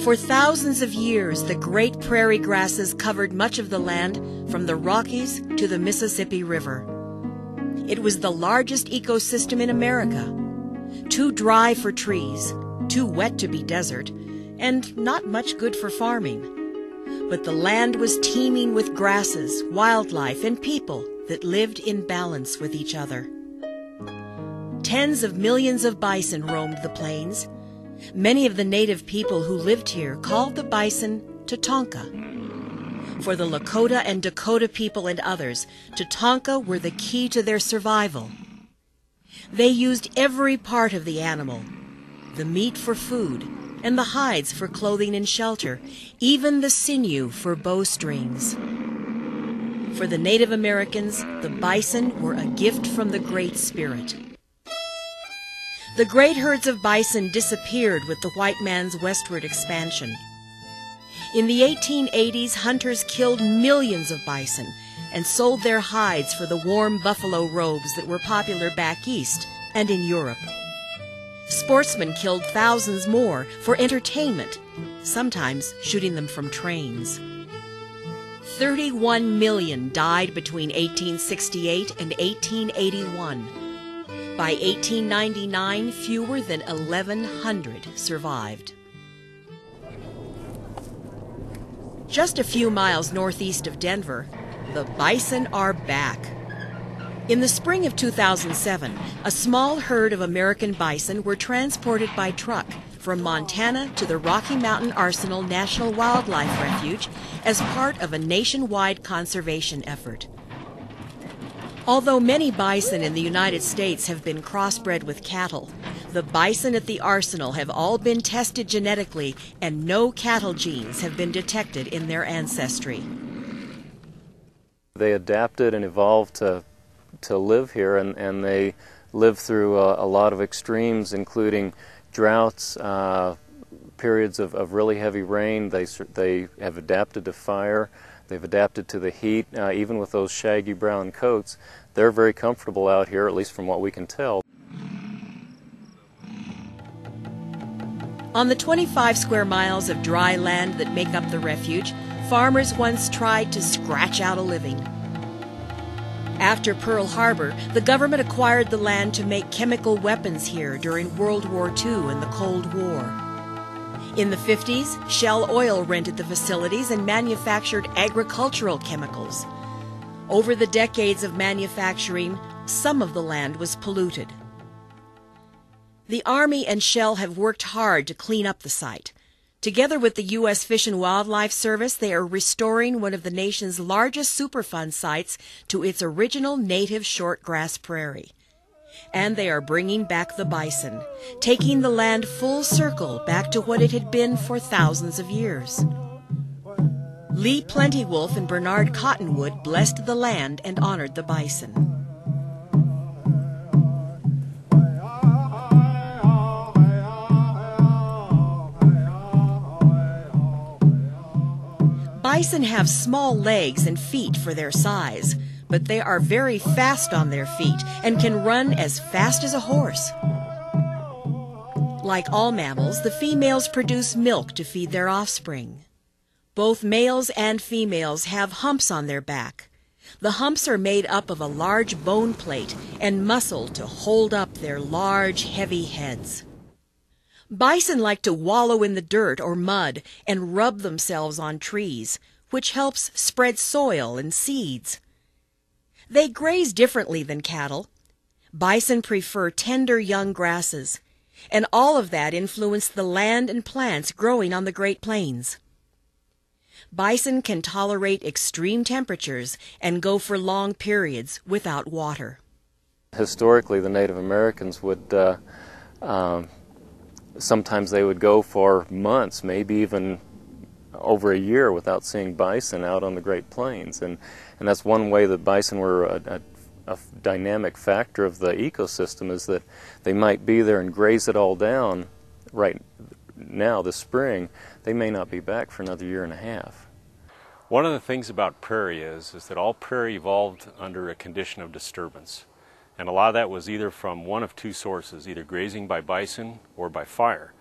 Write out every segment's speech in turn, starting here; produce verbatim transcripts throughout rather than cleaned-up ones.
For thousands of years, the great prairie grasses covered much of the land from the Rockies to the Mississippi River. It was the largest ecosystem in America, too dry for trees, too wet to be desert, and not much good for farming. But the land was teeming with grasses, wildlife, and people that lived in balance with each other. Tens of millions of bison roamed the plains. Many of the native people who lived here called the bison Tatonka. For the Lakota and Dakota people and others, Tatonka were the key to their survival. They used every part of the animal, the meat for food, and the hides for clothing and shelter, even the sinew for bowstrings. For the Native Americans, the bison were a gift from the Great Spirit. The great herds of bison disappeared with the white man's westward expansion. In the eighteen eighties, hunters killed millions of bison and sold their hides for the warm buffalo robes that were popular back east and in Europe. Sportsmen killed thousands more for entertainment, sometimes shooting them from trains. thirty-one million died between eighteen sixty-eight and eighteen eighty-one. By eighteen ninety-nine, fewer than eleven hundred survived. Just a few miles northeast of Denver, the bison are back. In the spring of two thousand seven, a small herd of American bison were transported by truck from Montana to the Rocky Mountain Arsenal National Wildlife Refuge as part of a nationwide conservation effort. Although many bison in the United States have been crossbred with cattle, the bison at the arsenal have all been tested genetically and no cattle genes have been detected in their ancestry. They adapted and evolved to, to live here, and, and they lived through a, a lot of extremes, including droughts, uh, periods of, of really heavy rain. They, they have adapted to fire. They've adapted to the heat, uh, even with those shaggy brown coats. They're very comfortable out here, at least from what we can tell. On the twenty-five square miles of dry land that make up the refuge, farmers once tried to scratch out a living. After Pearl Harbor, the government acquired the land to make chemical weapons here during World War Two and the Cold War. In the fifties, Shell Oil rented the facilities and manufactured agricultural chemicals. Over the decades of manufacturing, some of the land was polluted. The Army and Shell have worked hard to clean up the site. Together with the U S Fish and Wildlife Service, they are restoring one of the nation's largest Superfund sites to its original native shortgrass prairie. And they are bringing back the bison, taking the land full circle back to what it had been for thousands of years. Lee Plentywolf and Bernard Cottonwood blessed the land and honored the bison. Bison have small legs and feet for their size, but they are very fast on their feet and can run as fast as a horse. Like all mammals, the females produce milk to feed their offspring. Both males and females have humps on their back. The humps are made up of a large bone plate and muscle to hold up their large, heavy heads. Bison like to wallow in the dirt or mud and rub themselves on trees, which helps spread soil and seeds. They graze differently than cattle. Bison prefer tender young grasses, and all of that influenced the land and plants growing on the Great Plains. Bison can tolerate extreme temperatures and go for long periods without water. Historically, the Native Americans would, uh, um, sometimes they would go for months, maybe even over a year without seeing bison out on the Great Plains. And, and that's one way that bison were a, a, a dynamic factor of the ecosystem, is that they might be there and graze it all down right now, this spring. They may not be back for another year and a half. One of the things about prairie is, is that all prairie evolved under a condition of disturbance. And a lot of that was either from one of two sources, either grazing by bison or by fire.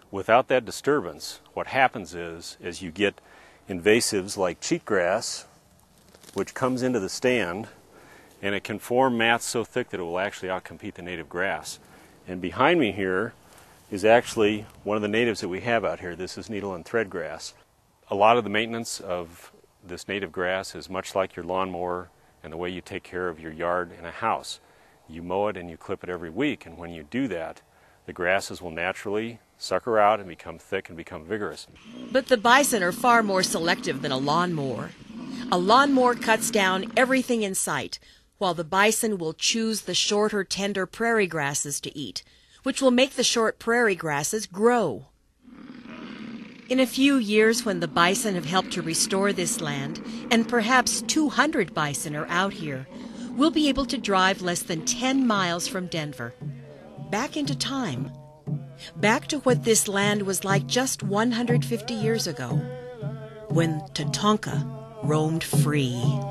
Without that disturbance, what happens is, is you get invasives like cheatgrass, which comes into the stand, and it can form mats so thick that it will actually outcompete the native grass. And behind me here is actually one of the natives that we have out here. This is needle and thread grass. A lot of the maintenance of this native grass is much like your lawnmower and the way you take care of your yard and a house. You mow it and you clip it every week, and when you do that, the grasses will naturally sucker out and become thick and become vigorous. But the bison are far more selective than a lawnmower. A lawnmower cuts down everything in sight, while the bison will choose the shorter, tender prairie grasses to eat, which will make the short prairie grasses grow. In a few years, when the bison have helped to restore this land, and perhaps two hundred bison are out here, we'll be able to drive less than ten miles from Denver. Back into time. Back to what this land was like just one hundred fifty years ago, when Tatonka roamed free.